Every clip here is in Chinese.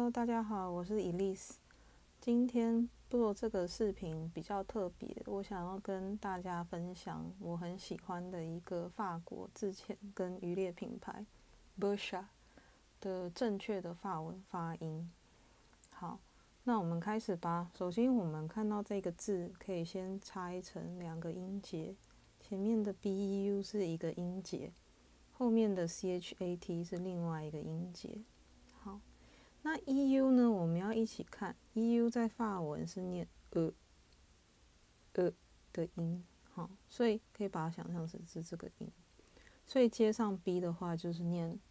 大家好，我是 Elise。今天做这个视频比较特别，我想要跟大家分享我很喜欢的一个法国自潜跟渔猎品牌 Bershka 的正确的法文发音。好，那我们开始吧。首先，我们看到这个字可以先拆成两个音节，前面的 BEU 是一个音节，后面的 CHAT 是另外一个音节。好。那 EU 呢？我们要一起看 EU 在法文是念的音，好，所以可以把它想象成是这个音。所以接上 B 的话就是念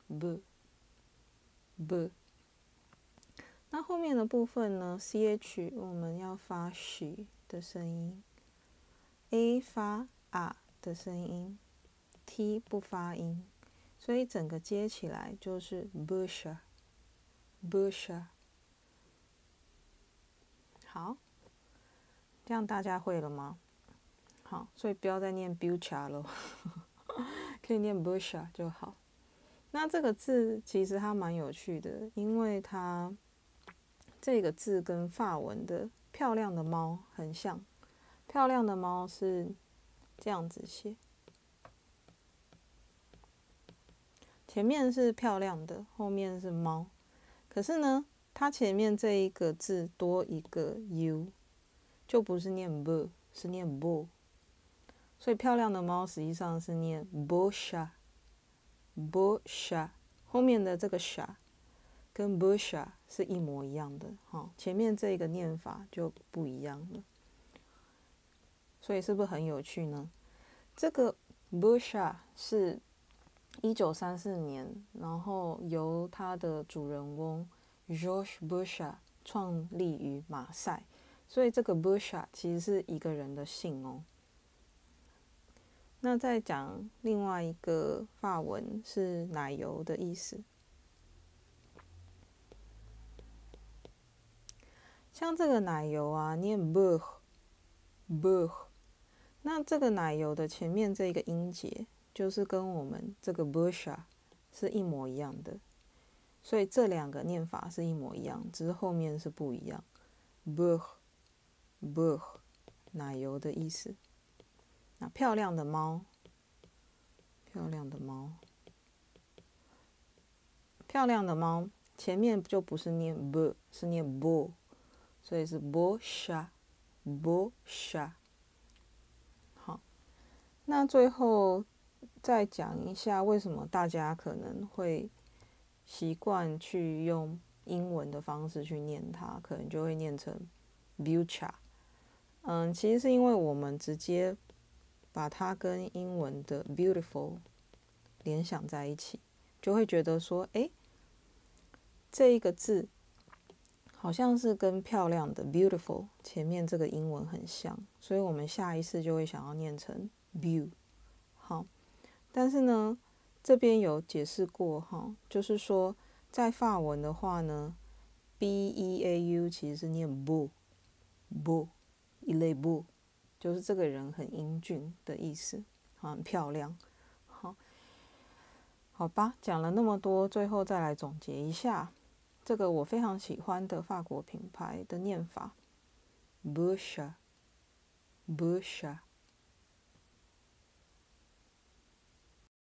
b。那后面的部分呢 ？CH 我们要发 sh 的声音 ，A 发 a 的声音 ，T 不发音，所以整个接起来就是 Bershka。好，这样大家会了吗？好，所以不要再念 Bershka 了，可以念 Bershka 就好。那这个字其实它蛮有趣的，因为它这个字跟法文的漂亮的猫很像。漂亮的猫是这样子写，前面是漂亮的，后面是猫。可是呢，它前面这一个字多一个 u， 就不是念 b， 是念 bo。所以漂亮的猫实际上是念 Bershka， 后面的这个 sha 跟 Bershka 是一模一样的，前面这个念法就不一样了。所以是不是很有趣呢？这个 Bershka 是1934年，然后由他的主人翁 Georges Bershka 创立于马赛，所以这个 Bershka 其实是一个人的姓哦。那再讲另外一个法文是奶油的意思，像这个奶油啊，念 beurre， 那这个奶油的前面这个音节就是跟我们这个 Bershka 是一模一样的，所以这两个念法是一模一样，只是后面是不一样。beurre 奶油的意思。那漂亮的猫，漂亮的猫前面就不是念 b， 是念 bo， 所以是 Bershka。好，那最后再讲一下为什么大家可能会习惯去用英文的方式去念它，可能就会念成 Bershka。其实是因为我们直接把它跟英文的 beautiful 联想在一起，就会觉得说，这一个字好像是跟漂亮的 beautiful 前面这个英文很像，所以我们下意识就会想要念成 beau。好，但是呢，这边有解释过哈，就是说在法文的话呢 ，beau 其实是念 beau， 一类 beau， 就是这个人很英俊的意思，很漂亮。好吧，讲了那么多，最后再来总结一下这个我非常喜欢的法国品牌的念法 ，Bershka。